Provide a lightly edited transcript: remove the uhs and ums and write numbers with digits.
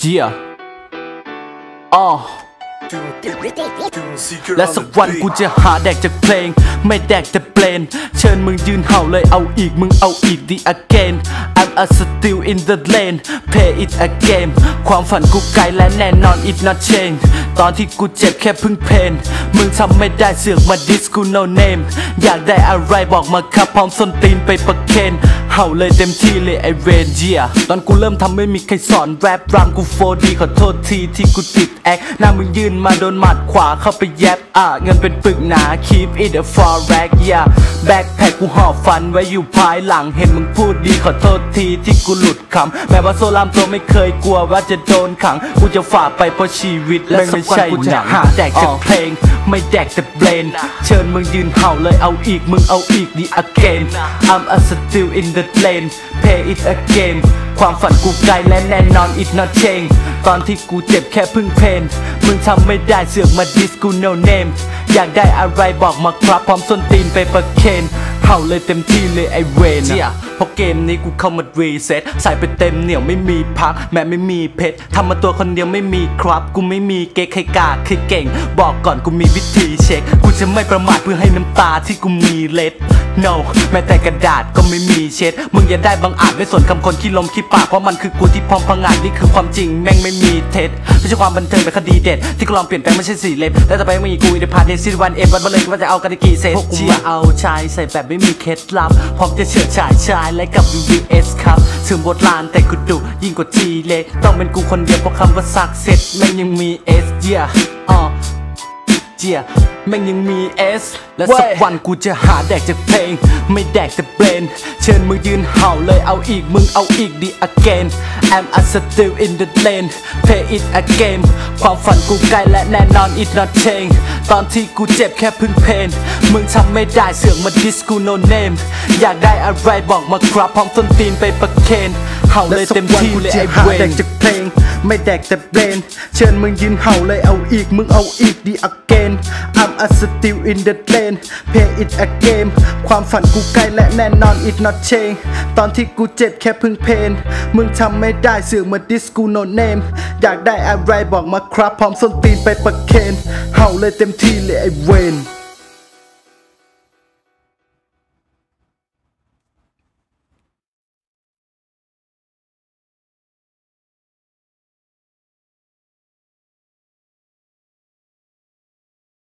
Yeah และสักวันกูจะหาแดกจากเพลงไม่แดกแต่เปลนเชิญมึงยืนเห่าเลยเอาอีกมึงเอาอีก The again I'm a still in the lane Play it again ความฝันกูไกลและแน่นอน it not change ตอนที่กูเจ็บแค่พึ่งเพนมึงทำไม่ได้เสือกมาดิสกู no name อยากได้อะไรบอกมาครับพร้อมส้นตีนไปประเคนเห่าเลยเต็มที่เลยไอเวนเจียตอนกูเริ่มทำไม่มีใครสอนแรปรามกูโฟดีขอโทษทีที่กูติดแอคหน้ามึงยืนมาโดนหมัดขวาเข้าไปแยบเงินเป็นปึกหนา keep it a for rack yeah backpack กูหอบฟันไว้อยู่ภายหลังเห็นมึงพูดดีขอโทษทีที่กูหลุดคำแม้ว่าโซลามตัวไม่เคยกลัวว่าจะโดนขังกูจะฝ่าไปเพราะชีวิตและไม่ใช่กูจะหาแดกจากเพลงไม่แดกแต่เบรนเชิญมึงยืนเห่าเลยเอาอีกมึงเอาอีก The again I'm a still in the lane Play it again ความฝันกูไกลและแน่นอน it not change ตอนที่กูเจ็บแค่พึ่งเพนมึงทำไม่ได้เสือกมาดิสกู no name อยากได้อะไรบอกมาครับพร้อมส้นตีนไปประเคนเห่าเลยเต็มที่เลยไอเวนเพราะเกมนี้กูเข้ามารีเซ็ตใส่ไปเต็มเหนียวไม่มีพักแม้ไม่มีเพชรทำมาตัวคนเดียวไม่มีครับกูไม่มีเก๊กใครกล้าใครเก่งบอกก่อนกูมีวิธีเช็คกูจะไม่ประมาทเพื่อให้น้ำตาที่กูมีเล็ด no แม้แต่กระดาษก็ไม่มีเช็ดมึงอย่าได้บังอาจไม่สนคำคนขี้ลมขี้ปากเพราะมันคือกูที่พร้อมพังงานนี่คือความจริงแม่งไม่มีเท็จไม่ใช่ความบันเทิงเป็นคดีเด็ดที่กูลองเปลี่ยนแปลงไม่ใช่สี่เล็บแล้วต่อไปไม่มีกูในพาร์ทเดซิวันวันมาเลยว่าจะเอากันกี่เซตพวกกูมาเอาชายใส่แบบไม่มีเคล็ดลับพร้อมจะเฉิดฉายชายและกับ VVS ครับถึงบทลานแต่กูดุยิ่งกว่าทีเล็กต้องเป็นกูคนเดียวเพราะคำว่าซักเซ็ตแม่งยังมี S yeah แม่งยังมี S และสักวันกูจะหาแดกจากเพลงไม่แดกแต่เบรนเชิญมึงยืนเห่าเลยเอาอีกมึงเอาอีก The again I'm a still in the lane Play it again ความฝันกูไกลและแน่นอน it not change ตอนที่กูเจ็บแค่พึ่งเพนมึงทำไม่ได้เสือกมาดิสกู no name อยากได้อะไรบอกมาครับพร้อมส้นตีนไปประเคนเห่าเลยเต็มที่เลยไอเวนแดกจากเพลงไม่แดกแต่เบรนเชิญมึงยืนเห่าเลยเอาอีกมึงเอาอีก The again I'm a still in the lane Play it again ความฝันกูไกลและแน่นอน it not change ตอนที่กูเจ็บแค่พึ่งเพนมึงทำไม่ได้เสือกมาดิสกู no name อยากได้อะไรบอกมาครับพร้อมส้นตีนไปประเคนเห่าเลยเต็มที่เลยไอเวน